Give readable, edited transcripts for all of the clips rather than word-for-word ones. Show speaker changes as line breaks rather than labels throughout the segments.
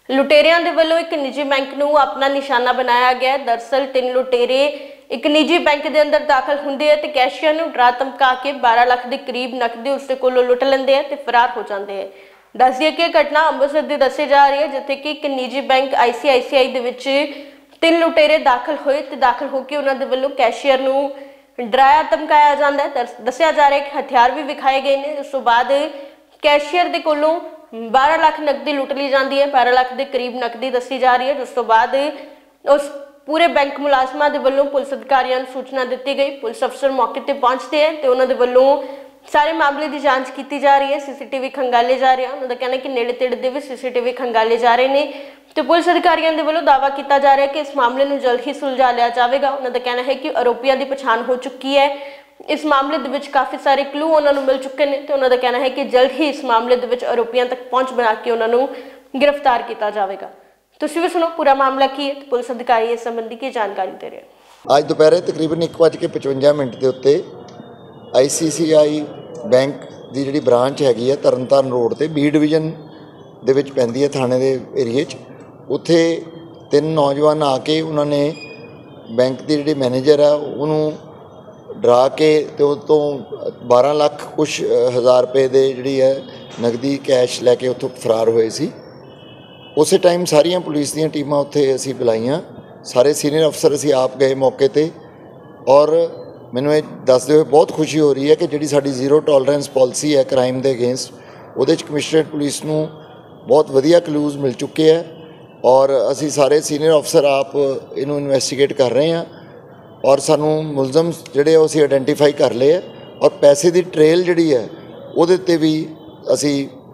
लुटेरियां दे वल्लों एक निजी बैंक नूं अपना निशाना बनाया गया। दरअसल 3 लुटेरे एक निजी बैंक के अंदर दाखिल होंदे ते कैशियर नूं डरा धमका के 12 लाख के करीब नकदी उसके कोलों लुट लेंदे ते फरार हो जाते हैं। दस दिए कि घटना अंमृतसर की दसी जा रही है, जिथे कि एक निजी बैंक ICICI दे विच 3 लुटेरे दाखिल होए ते दाखिल होकर उन्होंने वल्लों कैशियर नूं डराया धमकाया जाता है। दसिया जा रहा है कि हथियार भी विखाए गए हैं। उस तो बाद कैशियर के कोलों 12 लाख नकदी लुट ली जाती है। 12 लाख के करीब नकदी दसी जा रही है। उस तो बाद उस पूरे बैंक मुलाजमां दे वल्लों पुलिस अधिकारियों को सूचना दी गई। पुलिस अफसर मौके पर पहुंचते हैं तो उन्होंने वल्लों सारे मामले की जांच की जा रही है। CCTV खंगाले जा रहे हैं। उन्होंने कहना कि नेड़े तेड़े के भी CCTV खंगाले जा रहे हैं तो पुलिस अधिकारियों के वल्लों दावा किया जा रहा है कि इस मामले में जल्द ही सुलझा लिया जाएगा। उन्होंने कहना है कि आरोपियों की पछाण हो चुकी है। इस मामले के काफ़ी सारे क्लू उन्होंने मिल चुके हैं तो उन्होंने कहना है कि जल्द ही इस मामले के आरोपियों तक पहुँच बना के उन्होंने गिरफ्तार किया जाएगा। तुसीं भी सुनो पूरा मामला की है तो पुलिस अधिकारी इस संबंधी की जानकारी दे रहे हैं।
आज दोपहर तकरीबन 1:55 के उत्ते ICICI बैंक की जी ब्रांच हैगी है तरनताਰਨ रोड से B डिवीजन दे विच पैंदी है थाने के एरिए उत्थे 3 नौजवान आके उन्होंने बैंक की जी मैनेजर है उन्होंने डरा के तो 12 लाख कुछ हज़ार रुपए दे जी है नकदी कैश लैके उत्थों फरार हुए सी। उस टाइम सारिया पुलिस दी टीमां उत्थे असीं बुलाईआं, सारे सीनियर अफसर असीं आप गए मौके ते और मैनूं ये दसदे होए बहुत खुशी हो रही है कि जिहड़ी साडी जीरो टॉलरेंस पॉलिसी है क्राइम के अगेंस्ट उहदे च कमिश्नरेट पुलिस नूं बहुत वधिया क्लूज मिल चुके हैं और असी सारे सीनियर अफसर आप इनू इन्वेस्टिगेट कर रहे हैं और सानू मुलजम जिहड़े असीं आइडेंटिफाई कर लए और पैसे की ट्रेल जिहड़ी है उहदे ते भी असी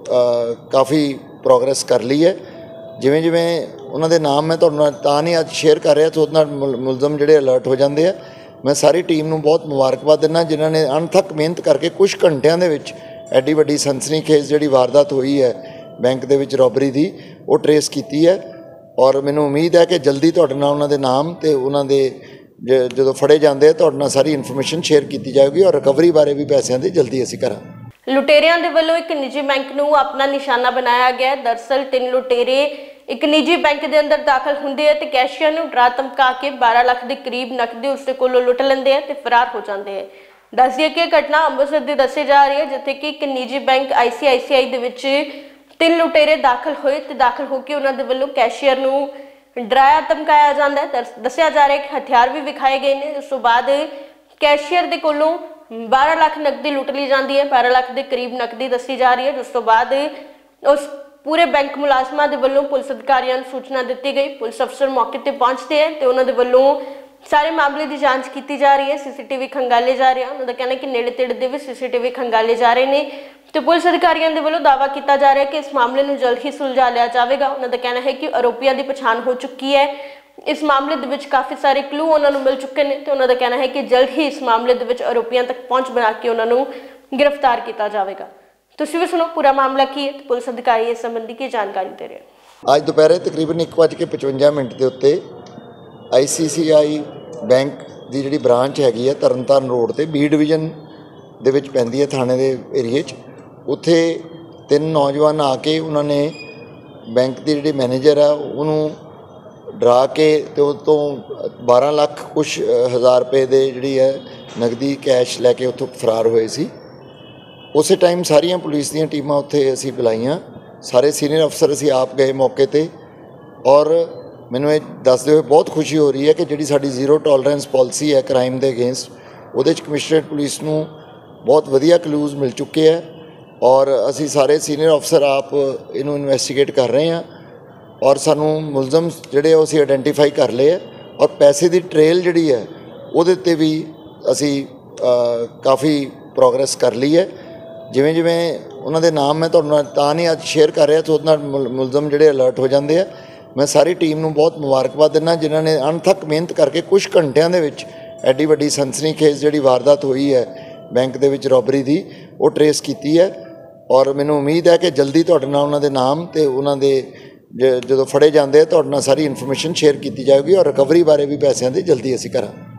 काफ़ी प्रोग्रेस कर ली है। जिवें जिवें उन्हां दे नाम मैं तुहाडे नाल तां नहीं अज शेयर कर रहा तो उहदे नाल मुलजम जिहड़े अलर्ट हो जाते हैं। मैं सारी टीम नूं बहुत मुबारकबाद दिना जिन्हां ने अणथक मेहनत करके कुछ घंटिਆਂ ਦੇ ਵਿੱਚ ਐਡੀ ਵੱਡੀ सनसनीखेज ਜਿਹੜੀ वारदात हुई है बैंक ਦੇ ਵਿੱਚ रॉबरी ਦੀ ਉਹ ट्रेस की है और मैनूं उम्मीद है कि जल्दी तुहाडे नाल उन्हां दे नाम ते उन्हां दे ਜਦੋਂ फड़े जाते हैं तुहाडे नाल सारी इन्फॉर्मेशन शेयर की जाएगी और रिकवरी बारे भी पैसों की जल्दी असीं करांगे।
लुटेरियां दे वल्लों एक निजी बैंक नूं अपना निशाना बनाया गया। दरअसल 3 लुटेरे एक निजी बैंक के अंदर दाखिल होंदे ते कैशियर नूं डरा धमका के 12 लाख के करीब नकदी उसके कोलों लुट लेंदे ते फरार हो जाते हैं। दस दिए कि घटना अंमृतसर की दसी जा रही है, जिथे कि एक निजी बैंक ICICI दे विच 3 लुटेरे दाखिल होए ते दाखिल होकर उन्होंने वल्लों कैशियर नूं डराया धमकाया जाता है। दसिया जा रहा है कि हथियार भी विखाए गए हैं। उस तो बाद कैशियर के कोलों 12 लाख नकदी लुट ली जाती है। 12 लाख के करीब नकदी दसी जा रही है। उस तो बाद उस पूरे बैंक मुलाजमां दे वल्लों पुलिस अधिकारियों को सूचना दी गई। पुलिस अफसर मौके पर पहुंचते हैं तो उन्होंने वल्लों सारे मामले की जांच की जा रही है। CCTV खंगाले जा रहे हैं। उन्होंने कहना कि नेड़े तेड़े के भी CCTV खंगाले जा रहे हैं तो पुलिस अधिकारियों के वल्लों दावा किया जा रहा है कि इस मामले में जल्द ही सुलझा लिया जाएगा। उन्होंने कहना है कि आरोपियों की पछाण हो चुकी है। इस मामले के काफ़ी सारे क्लू उन्होंने मिल चुके हैं तो उन्होंने कहना है कि जल्द ही इस मामले के आरोपियों तक पहुँच बना के उन्होंने गिरफ्तार किया जाएगा। तुसीं भी सुनो पूरा मामला की है तो पुलिस अधिकारी इस संबंधी की जानकारी दे रहे हैं।
आज दोपहर तकरीबन 1:55 के उत्ते ICICI बैंक की जी ब्रांच हैगी है तरनताਰਨ रोड से B डिवीजन दे विच पैंदी है थाने के एरिए उत्थे 3 नौजवान आके उन्होंने बैंक की जी मैनेजर है उन्होंने डरा के तो 12 लाख कुछ हज़ार रुपए दे जी है नकदी कैश लैके उत्थों फरार हुए सी। उस टाइम सारिया पुलिस दी टीमां उत्थे असीं बुलाईआं, सारे सीनियर अफसर असीं आप गए मौके ते और मैनूं ये दसदे होए बहुत खुशी हो रही है कि जिहड़ी साडी जीरो टॉलरेंस पॉलिसी है क्राइम के अगेंस्ट उहदे च कमिश्नरेट पुलिस नूं बहुत वधिया क्लूज मिल चुके हैं और असी सारे सीनियर अफसर आप इनू इन्वेस्टिगेट कर रहे हैं और सानू मुलजम जिहड़े असीं आइडेंटिफाई कर लए और पैसे की ट्रेल जिहड़ी है उहदे ते भी असी काफ़ी प्रोग्रेस कर ली है। जिवें जिवें उन्हां दे नाम मैं तुहाडे नाल तां नहीं अज शेयर कर रहा तो उहदे नाल मुलजम जिहड़े अलर्ट हो जाते हैं। मैं सारी टीम नूं बहुत मुबारकबाद दिना जिन्हां ने अणथक मेहनत करके कुछ घंटिਆਂ ਦੇ ਵਿੱਚ ਐਡੀ ਵੱਡੀ सनसनीखेज ਜਿਹੜੀ वारदात हुई है बैंक ਦੇ ਵਿੱਚ रॉबरी ਦੀ ਉਹ ट्रेस की है और मैनूं उम्मीद है कि जल्दी तुहाडे नाल उन्हां दे नाम ते उन्हां दे ਜਦੋਂ फड़े जाते हैं तुहाडे नाल सारी इन्फॉर्मेशन शेयर की जाएगी और रिकवरी बारे भी पैसों की जल्दी असीं करांगे।